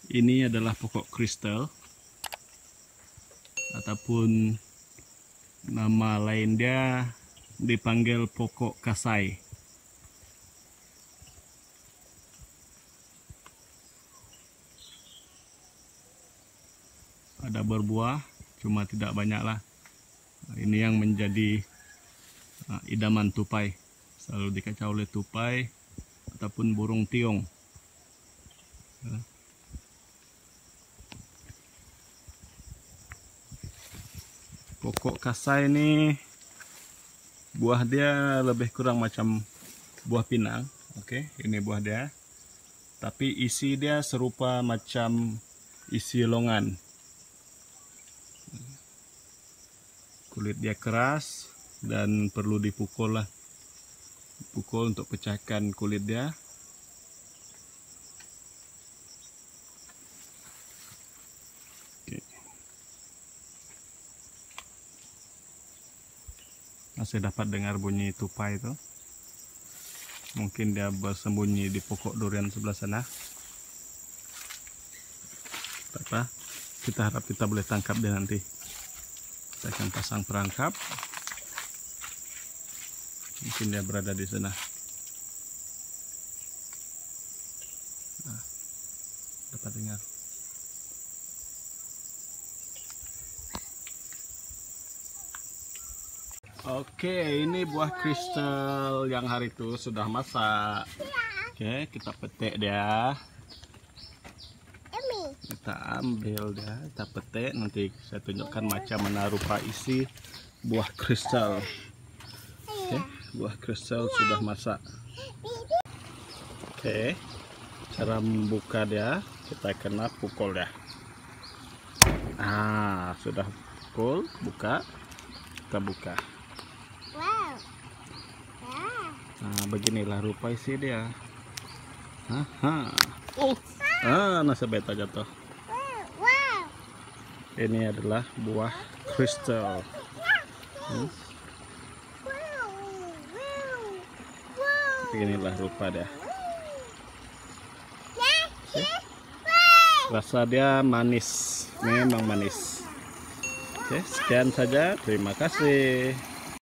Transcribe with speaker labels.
Speaker 1: Ini adalah pokok kristal ataupun nama lain dia dipanggil pokok kasai. Ada berbuah, cuma tidak banyaklah. Ini yang menjadi idaman tupai. Selalu dikacau oleh tupai ataupun burung tiong. Pokok kasai ini buah dia lebih kurang macam buah pinang. Oke, ini buah dia. Tapi isi dia serupa macam isi longan. Kulit dia keras dan perlu dipukul lah. Pukul untuk pecahkan kulit dia. Masih dapat dengar bunyi tupai itu. Mungkin dia bersembunyi di pokok durian sebelah sana. Kita harap kita boleh tangkap dia nanti. Kita akan pasang perangkap. Mungkin dia berada di sana. Dapat dengar. Oke, ini buah kristal yang hari itu sudah masak. Oke, kita petik dia. Kita ambil dia, kita petik. Nanti saya tunjukkan macam mana rupa isi buah kristal. Oke, buah kristal sudah masak. Oke, cara membuka dia, kita kena pukul dia. Sudah pukul, buka. Kita buka. Beginilah rupa isi dia. Nasi beta jatuh. Ini adalah buah kristal. Beginilah rupa dia. Rasa dia manis, memang manis. Oke, sekian saja. Terima kasih.